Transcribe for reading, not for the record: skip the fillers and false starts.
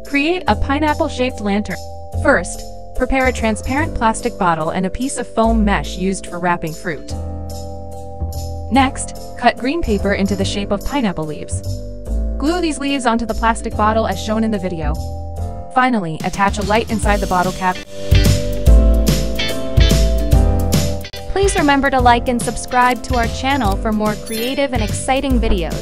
Create a pineapple-shaped lantern. First, prepare a transparent plastic bottle and a piece of foam mesh used for wrapping fruit. Next, cut green paper into the shape of pineapple leaves. Glue these leaves onto the plastic bottle as shown in the video. Finally, attach a light inside the bottle cap. Please remember to like and subscribe to our channel for more creative and exciting videos.